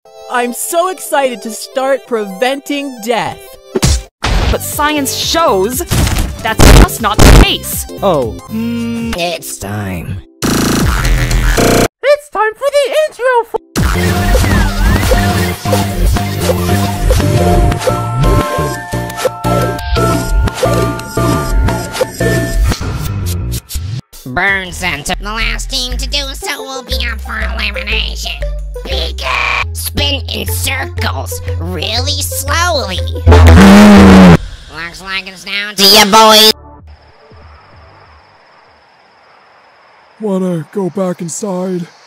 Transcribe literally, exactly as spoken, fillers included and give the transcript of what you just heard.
I'm so excited to start preventing death. But science shows that's just not the case. Oh. Mm, It's time. It's time for the intro for Burn Center. The last team to do so will be up for elimination. Begin! Spin in circles, really slowly. Looks like it's down to you, boys. Wanna go back inside?